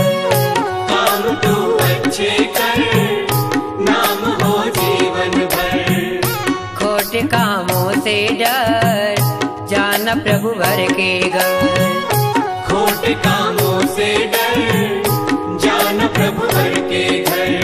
काम तू अच्छे कर, नाम हो जीवन भर। खोटे कामों से डर, जाना प्रभु वर के घर। खोटे कामों से डर, जाना प्रभु वर के घर।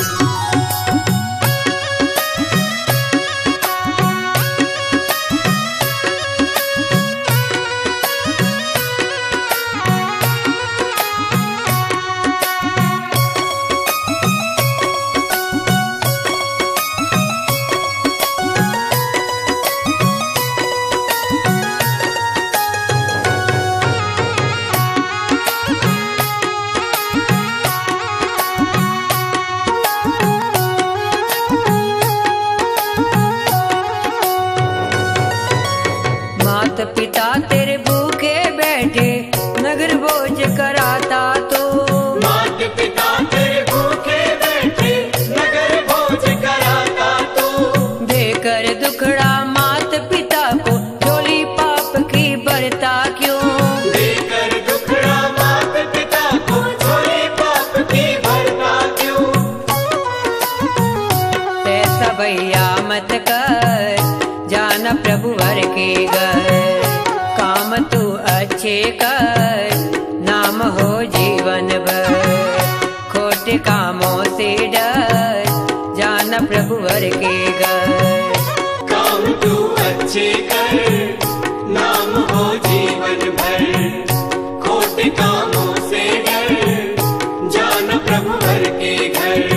माता पिता तेरे भूखे बैठे, नगर भोज कराता तो। माता पिता तेरे भूखे बैठे, नगर भोज कराता तो। देकर दुखड़ा माता पिता को, झोली पाप की भरता क्यों। देकर दुखड़ा माता पिता को, झोली पाप की भरता क्यों। ऐसा भैया मत कर, जाना प्रभु वर के घर। काम तू अच्छे कर, नाम हो जीवन भर। खोटे कामों से डर, जाना प्रभु वर के घर। काम तू अच्छे कर, नाम हो जीवन भर। खोटे कामों से डर, जाना प्रभु वर के घर।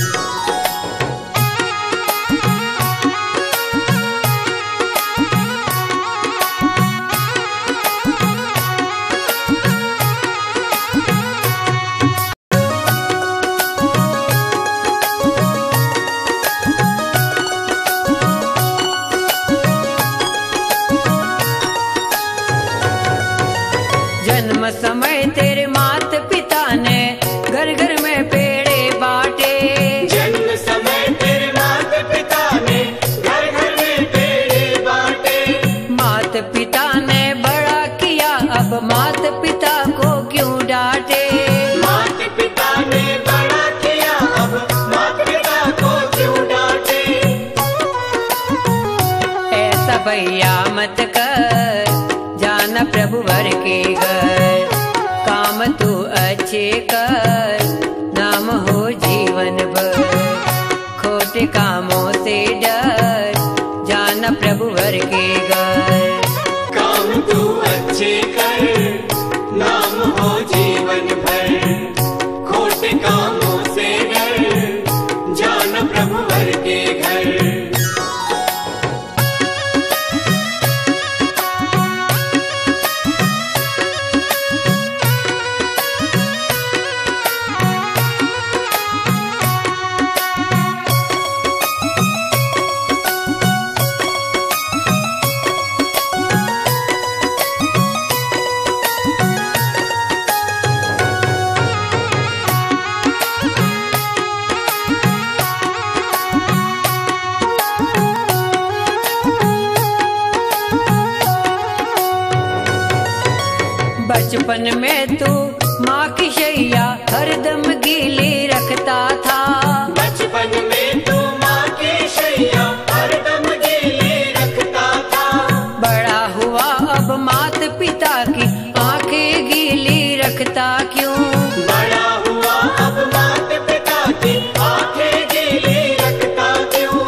जन्म समय तेरे माता पिता ने घर घर में पेड़े बांटे। जन्म समय तेरे माता पिता ने घर घर में पेड़े बांटे। माता पिता ने बड़ा किया, अब माता पिता को क्यों डांटे। माता पिता ने बड़ा किया, अब माता पिता को क्यों डांटे। ऐसा भैया मत कर, जाना प्रभु वर के घर। काम तू अच्छे कर, नाम हो जीवन भर। खोटे कामों से डर, जाना प्रभु वर के घर। काम तू अच्छे कर, नाम हो जीवन भर। खोटे कामों से डर, जाना प्रभु वर के घर। बचपन में तू माँ की शैया हरदम गीली रखता था। बचपन में तू माँ की शैया हरदम गीली रखता था। बड़ा हुआ अब माता पिता की आंखें गीली रखता क्यों। बड़ा हुआ अब माता पिता की आंखें गीली रखता क्यों।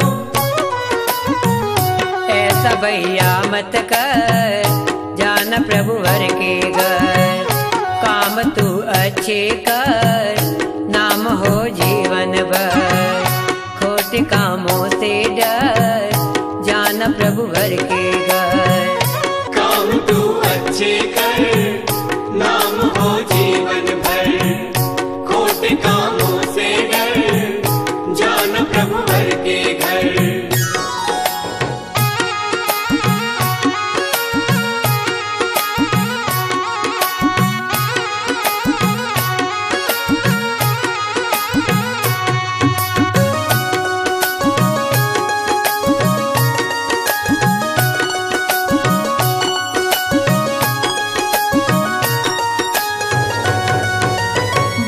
ऐसा भैया मत कर, जाना प्रभु वर के घर। काम तू अच्छे कर, नाम हो जीवन भर। खोटे कामों से डर, जाना प्रभु वर के घर। काम तू अच्छे कर, नाम हो जीवन भर। खोटे कामों से डर, जाना प्रभु वर के घर।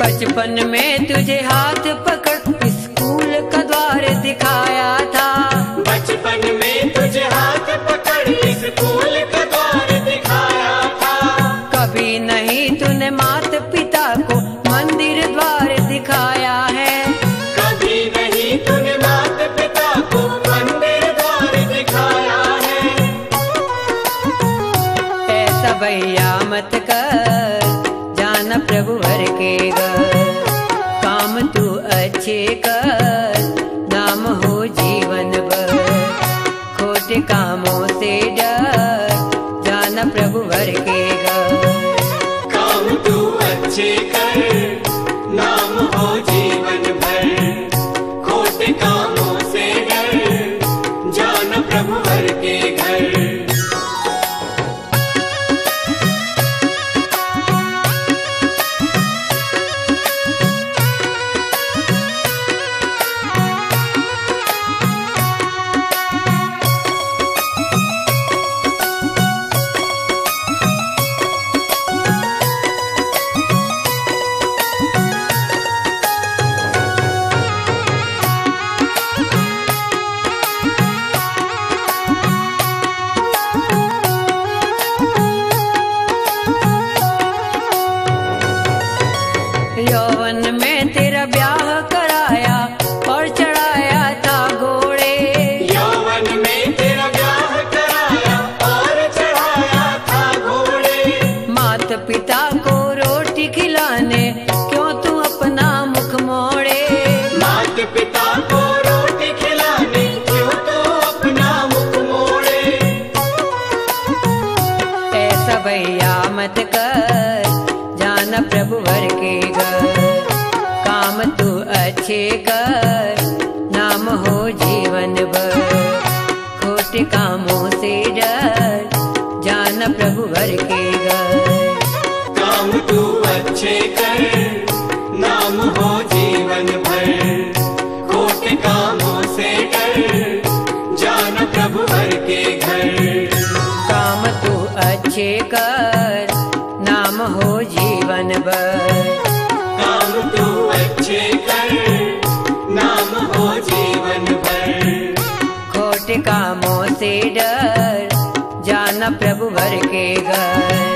बचपन में तुझे हाथ पकड़ स्कूल का द्वार दिखाया था। बचपन में तुझे हाथ पकड़ स्कूल का द्वार दिखाया था। कभी नहीं तूने माता पिता को मंदिर द्वार दिखाया है। कभी नहीं तूने माता पिता को मंदिर द्वार दिखाया है। ऐसा भैया मत कर, जाना प्रभु भर के घर। काम तू अच्छे कर, नाम हो जीवन भर। खोटे कामों से डर, जाना प्रभु भर के घर। काम तू अच्छे कर, नाम हो जीवन भर। खोटे कामों से डर, जान प्रभु भर के घर। यौवन में तेरा ब्याह कराया और चढ़ाया था घोड़े। यौवन में तेरा ब्याह कराया और चढ़ाया था घोड़े। माता पिता को रोटी खिलाने क्यों तू अपना मुख मोड़े। माता पिता को रोटी खिलाने क्यों तू अपना मुख मोड़े। ऐसा भैया मत कर, जाना प्रभु भर के घर। काम तू अच्छे कर, नाम हो जीवन भर। खोटे कामों से डर, जाना प्रभु भर के घर। काम तू अच्छे कर, नाम हो जीवन भर। खोटे कामों से डर, जान प्रभु भर के घर। काम तू अच्छे कर, नाम हो जीवन भर। काम तू अच्छे कर, नाम हो जीवन भर। खोटे कामों से डर, जाना प्रभु भर के घर।